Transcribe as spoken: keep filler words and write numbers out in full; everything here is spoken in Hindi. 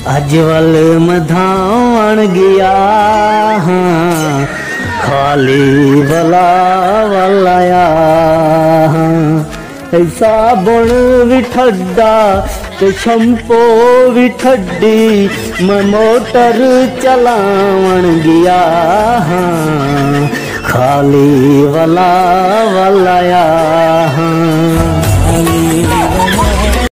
अजवल मधावण गया हाँ, खाली वला वलाया हाँ। ऐसा बुण भी ठड्डा ते शंपो भी ठड्डी, मैं मोटर चलावण गया हाँ, खाली वला वलाया हाँ।